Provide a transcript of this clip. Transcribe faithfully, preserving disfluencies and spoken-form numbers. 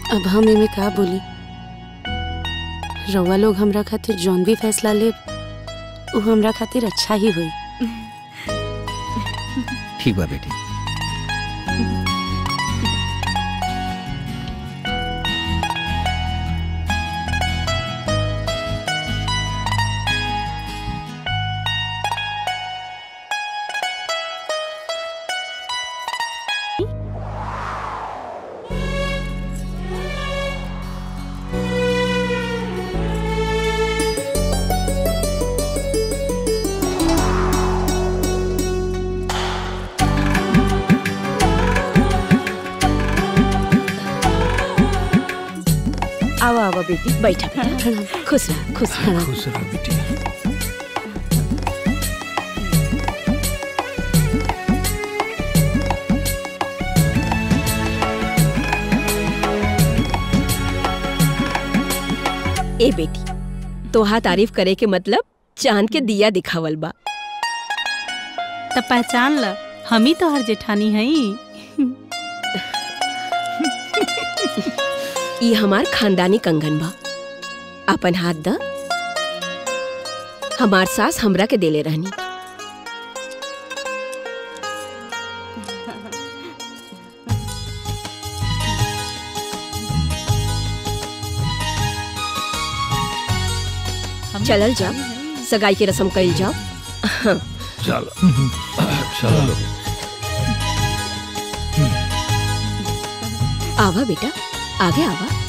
अब हम एमे का बोली। रउआ लोग हमरा खातिर जौन भी फैसला ले वो हमरा खातिर अच्छा ही हुई। ठीक बा बेटी। आवा आवा बेटी, बैठा बेटा। खुश रह, खुश रह। खुश रह बेटी। ए बेटी, तोहा तारीफ करे के मतलब चांद के दिया दिखावल बा। तब पहचान ल, हम ही तो हर जेठानी हई। ई हमार खानदानी कंगन बा। अपन हाथ द। हमार सास हमरा के देले रहनी। चलल जाओ, सगाई की रस्म कइल जाओ। चलो चलो। आवा बेटा, आगे आवा।